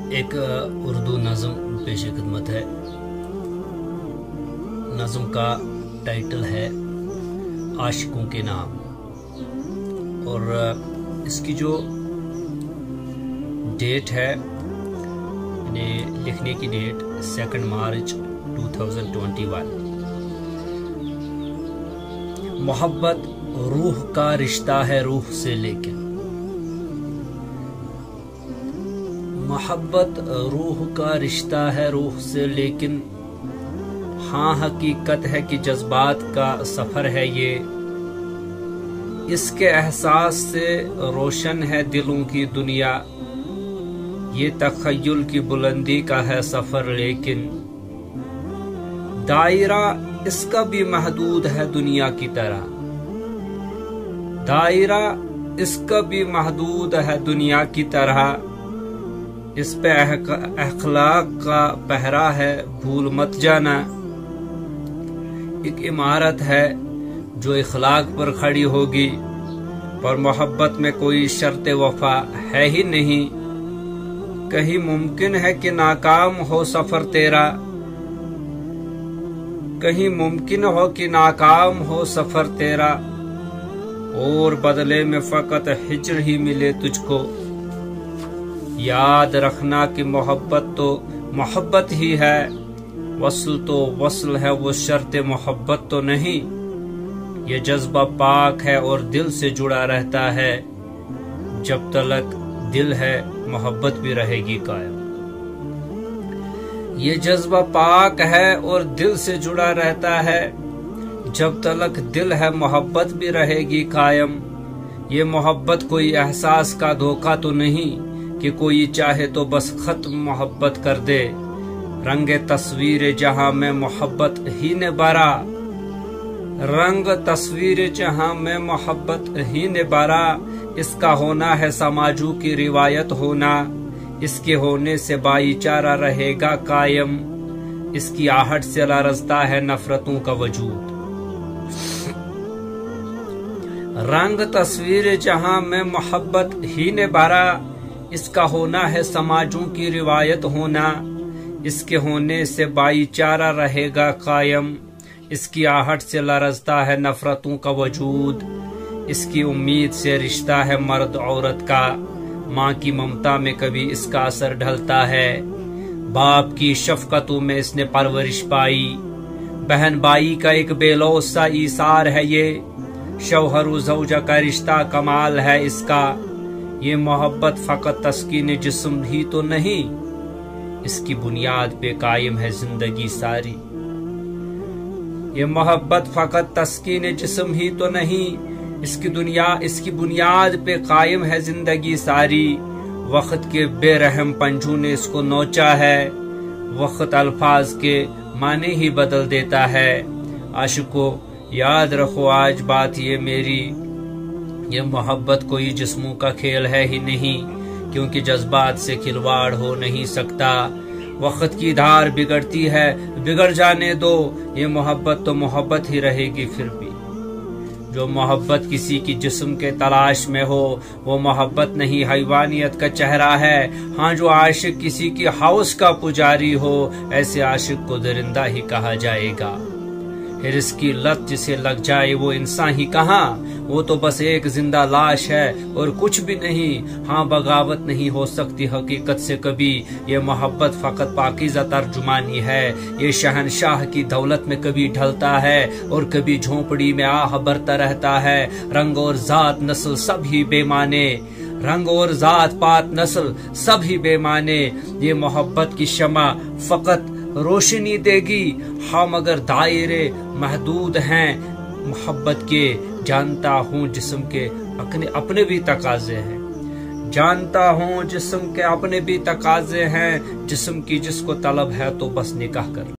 एक उर्दू नज़म पेश खिदमत है। नज़म का टाइटल है आशिकों के नाम और इसकी जो डेट है, लिखने की डेट 2 मार्च 2021। मोहब्बत रूह का रिश्ता है रूह से, लेकिन मोहब्बत रूह का रिश्ता है रूह से, लेकिन हाँ हकीकत है कि जज्बात का सफर है ये। इसके एहसास से रोशन है दिलों की दुनिया, ये तखय्युल की बुलंदी का है सफर, लेकिन दायरा इसका भी महदूद है दुनिया की तरह। दायरा इसका भी महदूद है दुनिया की तरह। इस पे अखलाक का पहरा है, भूल मत जाना। एक इमारत है जो इखलाक पर खड़ी होगी, पर मोहब्बत में कोई शर्त वफा है ही नहीं। कहीं मुमकिन है कि नाकाम हो सफर तेरा, कहीं मुमकिन हो कि नाकाम हो सफर तेरा, और बदले में फकत हिज्र ही मिले तुझको। याद रखना कि मोहब्बत तो मोहब्बत ही है, वस्ल तो वस्ल है, वो शर्त मोहब्बत तो नहीं। ये जज्बा पाक है और दिल से जुड़ा रहता है, जब तलक दिल है मोहब्बत भी रहेगी कायम। ये जज्बा पाक है और दिल से जुड़ा रहता है, जब तलक दिल है मोहब्बत भी रहेगी कायम। ये मोहब्बत कोई एहसास का धोखा तो नहीं कि कोई चाहे तो बस खत्म मोहब्बत कर दे। रंग तस्वीर जहां में मोहब्बत ही ने बरा, रंग तस्वीर जहां में मोहब्बत ही ने बरा। इसका होना है समाजों की रिवायत होना, इसके होने से भाईचारा रहेगा कायम। इसकी आहट से लरजता है नफरतों का वजूद। रंग तस्वीर जहां में मोहब्बत ही ने बरा, इसका होना है समाजों की रिवायत होना, इसके होने से भाईचारा रहेगा कायम। इसकी आहट से लरजता है नफरतों का वजूद। इसकी उम्मीद से रिश्ता है मर्द औरत का, माँ की ममता में कभी इसका असर ढलता है। बाप की शफकतों में इसने परवरिश पाई, बहन भाई का एक बेलौस सा ईसार है ये। शौहर ज़ौजा का रिश्ता कमाल है इसका। ये मोहब्बत फकत तस्कीन जिस्म ही तो नहीं, इसकी बुनियाद पे कायम है जिंदगी सारी। ये मोहब्बत फकत तस्कीन जिस्म ही तो नहीं, इसकी बुनियाद पे कायम है जिंदगी सारी। वक्त के बेरहम पंजों ने इसको नोचा है, वक्त अल्फाज के माने ही बदल देता है। आशिकों याद रखो आज बात ये मेरी, ये मोहब्बत कोई जिस्मों का खेल है ही नहीं, क्योंकि जज्बात से खिलवाड़ हो नहीं सकता। वक्त की धार बिगड़ती है, बिगड़ जाने दो, ये मोहब्बत तो मोहब्बत ही रहेगी फिर भी। जो मोहब्बत किसी की जिस्म के तलाश में हो, वो मोहब्बत नहीं हैवानियत का चेहरा है। हाँ जो आशिक किसी की हौस का पुजारी हो, ऐसे आशिक को दरिंदा ही कहा जाएगा। हिर्स की लत जिसे लग जाए वो इंसान ही कहाँ, वो तो बस एक जिंदा लाश है और कुछ भी नहीं। हाँ बगावत नहीं हो सकती हकीकत से कभी, ये मोहब्बत फकत पाकीज़ा तर्जुमानी है। ये शहनशाह की दौलत में कभी ढलता है और कभी झोंपड़ी में आह भरता रहता है। रंग और जात नस्ल सब ही बेमाने, रंग और जात पात नस्ल सब ही बेमाने। ये मोहब्बत की शमा फकत रोशनी देगी, हाँ मगर दायरे महदूद हैं मोहब्बत के। जानता हूँ जिस्म के अपने भी तकाजे हैं, जानता हूँ जिस्म के अपने भी तकाजे हैं। जिस्म की जिसको तलब है तो बस निकाह कर।